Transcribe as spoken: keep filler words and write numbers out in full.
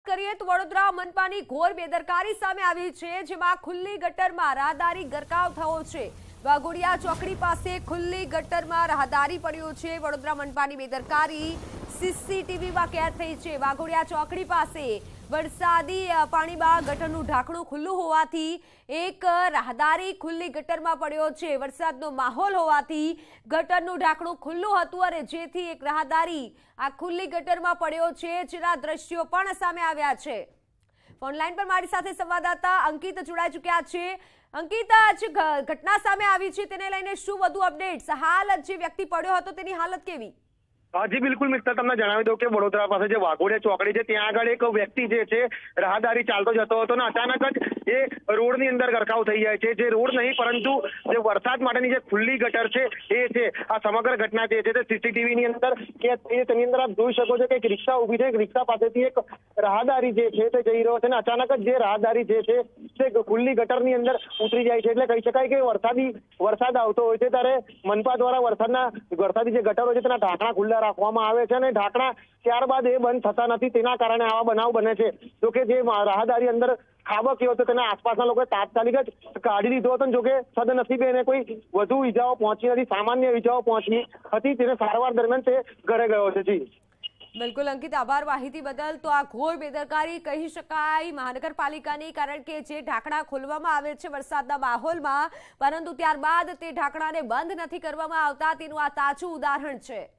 કરીએ તો વડોદરા મનપાની ઘોર બેદરકારી સામે આવી છે, જેમાં ખુલ્લી ગટરમાં રાહદારી ગરકાવ થયો છે। વાઘોડિયા ચોકડી પાસે ખુલ્લી ગટરમાં રાહદારી પડ્યો છે। વડોદરા મનપાની બેદરકારી સીસીટીવીમાં કેદ થઈ છે। વાઘોડિયા ચોકડી પાસે વરસાદી પાણીમાં ગટરનું ઢાંકણું ખુલ્લું હોવાથી એક રાહદારી ખુલ્લી ગટરમાં પડ્યો છે। વરસાદનો માહોલ હોવાથી ગટરનું ઢાંકણું ખુલ્લું હતું અને જેથી એક રાહદારી આ ખુલ્લી ગટરમાં પડ્યો છે, જેના દ્રશ્યો પણ સામે આવ્યા છે। ફોનલાઈન પર મારી સાથે સંવાદદાતા અંકિત જોડાઈ ચૂક્યા છે। અંકિત, જે ઘટના સામે આવી છે તેને લઈને શું વધુ અપડેટ્સ? હાલ જે વ્યક્તિ પડ્યો હતો તેની હાલત કેવી? જી બિલકુલ મિત્ર, તમને જણાવી દઉં કે વડોદરા પાસે જે વાઘોડિયા ચોકડી છે ત્યાં આગળ એક વ્યક્તિ જે છે રાહદારી ચાલતો જતો હતો ને અચાનક જ એ રોડની અંદર ગરકાવ થઈ જાય છે। જે રોડ નહીં પરંતુ જે વરસાદ માટેની જે ખુલ્લી ગટર છે એ છે। આ સમગ્ર ઘટના જે છે તે સીસીટીવી ની અંદર કે તેની અંદર આપ જોઈ શકો છો કે એક રિક્ષા ઉભી છે, એક રિક્ષા પાસેથી એક રાહદારી જે છે તે જઈ રહ્યો છે અને અચાનક જ જે રાહદારી જે છે તે ખુલ્લી ગટરની અંદર ઉતરી જાય છે। એટલે કહી શકાય કે વરસાદી વરસાદ આવતો હોય છે ત્યારે મનપા દ્વારા વરસાદના વરસાદી જે ગટરો છે તેના ઢાંકણા ખુલ્લા રાખવામાં આવે છે અને ઢાંકણા ત્યારબાદ એ બંધ થતા નથી, તેના કારણે આવા બનાવ બને છે। જોકે જે રાહદારી અંદર ખાબક્યો હતો તેના આસપાસના લોકોએ તાત્કાલિક જ કાઢી લીધો હતો। જોકે સદનસીબે એને કોઈ વધુ ઈજાઓ પહોંચી નથી, સામાન્ય ઈજાઓ પહોંચી હતી, તેને સારવાર દરમિયાન તે ઘરે ગયો છે। જી બિલકુલ અંકિત, આભાર માહિતી બદલ। તો આ ઘોર બેદરકારી કહી શકાય મહાનગરપાલિકાની, કારણ કે જે ઢાંકણા ખોલવામાં આવે છે વરસાદના માહોલમાં, પરંતુ ત્યારબાદ તે ઢાંકણાને બંધ નથી કરવામાં આવતા, તેનું આ તાજું ઉદાહરણ છે।